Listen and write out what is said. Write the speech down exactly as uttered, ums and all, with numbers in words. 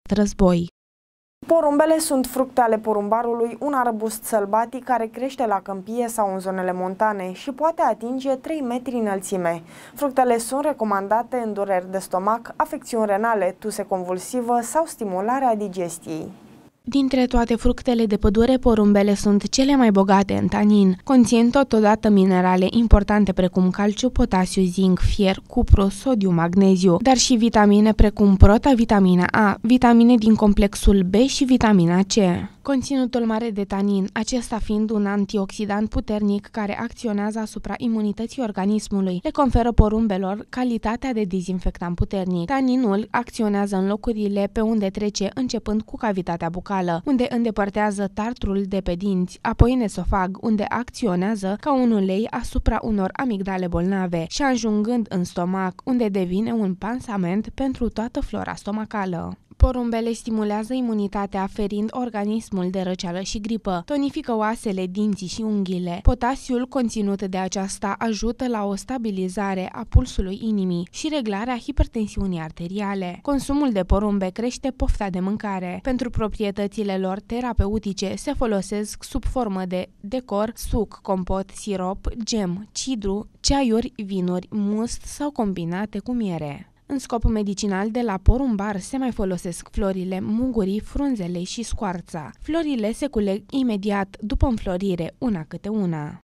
război. Porumbele sunt fructe ale porumbarului, un arbust sălbatic care crește la câmpie sau în zonele montane și poate atinge trei metri înălțime. Fructele sunt recomandate în dureri de stomac, afecțiuni renale, tuse convulsivă sau stimularea digestiei. Dintre toate fructele de pădure, porumbele sunt cele mai bogate în tanin. Conțin totodată minerale importante precum calciu, potasiu, zinc, fier, cupru, sodiu, magneziu, dar și vitamine precum protavitamina A, vitamine din complexul B și vitamina C. Conținutul mare de tanin, acesta fiind un antioxidant puternic care acționează asupra imunității organismului, le conferă porumbelor calitatea de dezinfectant puternic. Taninul acționează în locurile pe unde trece începând cu cavitatea bucală, unde îndepărtează tartrul de pe dinți, apoi în esofag, unde acționează ca un ulei asupra unor amigdale bolnave și ajungând în stomac, unde devine un pansament pentru toată flora stomacală. Porumbele stimulează imunitatea, ferind organismul de răceală și gripă, tonifică oasele, dinții și unghiile. Potasiul conținut de aceasta ajută la o stabilizare a pulsului inimii și reglarea hipertensiunii arteriale. Consumul de porumbe crește pofta de mâncare. Pentru proprietățile lor terapeutice se folosesc sub formă de decor, suc, compot, sirop, gem, cidru, ceaiuri, vinuri, must sau combinate cu miere. În scop medicinal, de la porumbar se mai folosesc florile, mugurii, frunzele și scoarța. Florile se culeg imediat după înflorire, una câte una.